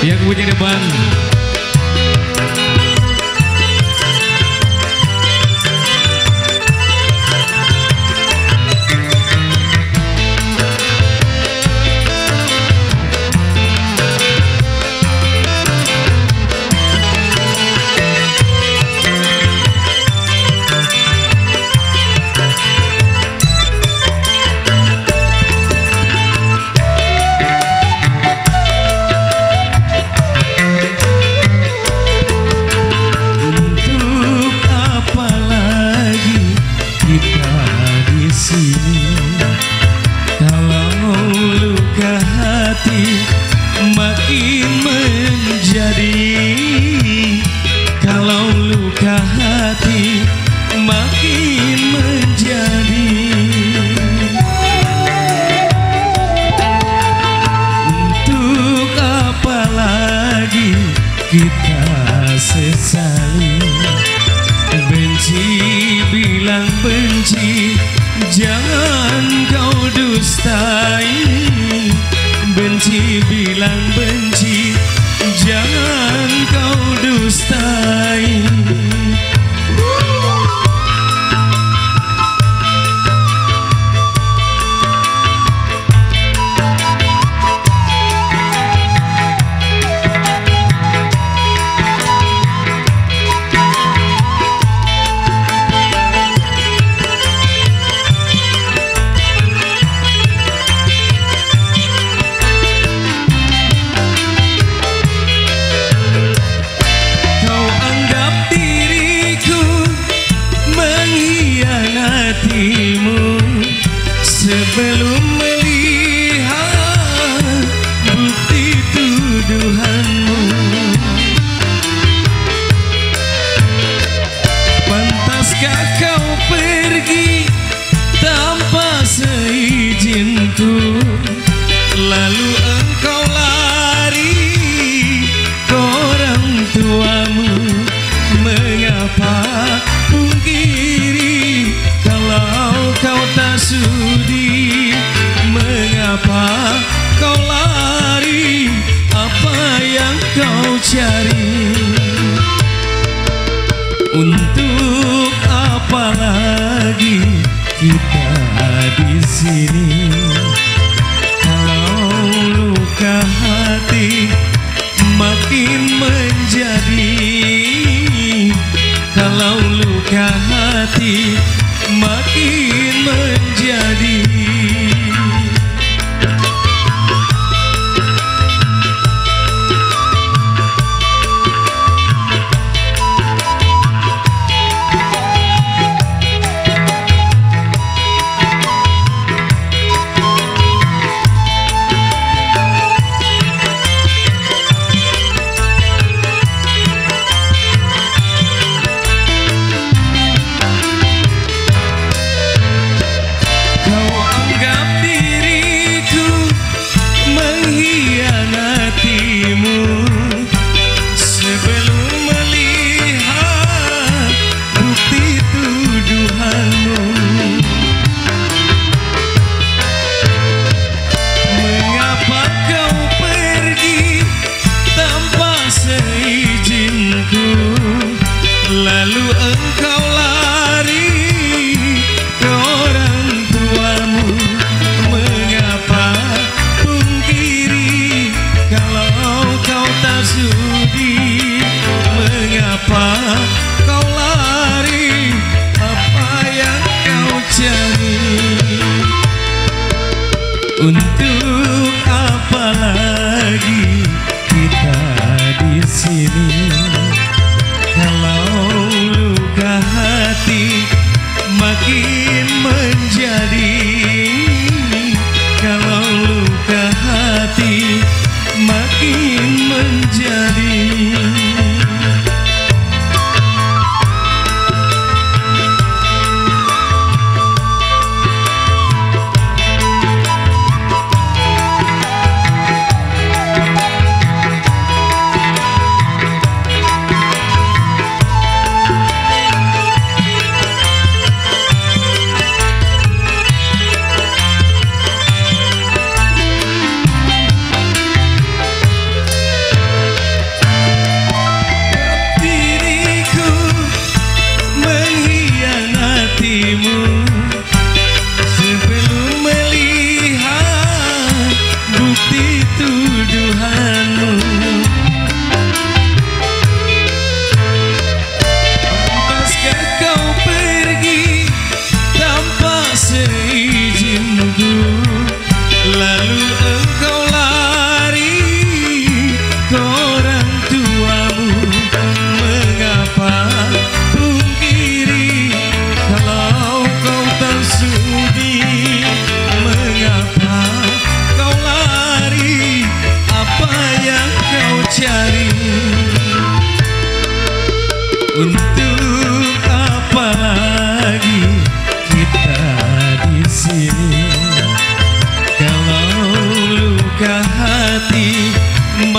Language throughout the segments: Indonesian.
Yang punya depan. Makin menjadi, kalau luka hati makin menjadi. Untuk apa lagi kita sesali? Benci bilang benci, jangan kau dustai. Benci bilang benci, jangan kau dustai. Sebelum melihat bukti tuduhanmu, pantaskah kau pergi tanpa seizinku? Lalu engkau lari ke orang tuamu. Mengapa pungkiri kalau kau tak sudi? Mengapa kau lari? Apa yang kau cari? Untuk apa lagi kita di sini? Kalau luka hati makin menjadi, kalau luka hati makin menjadi.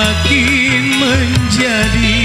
makin menjadi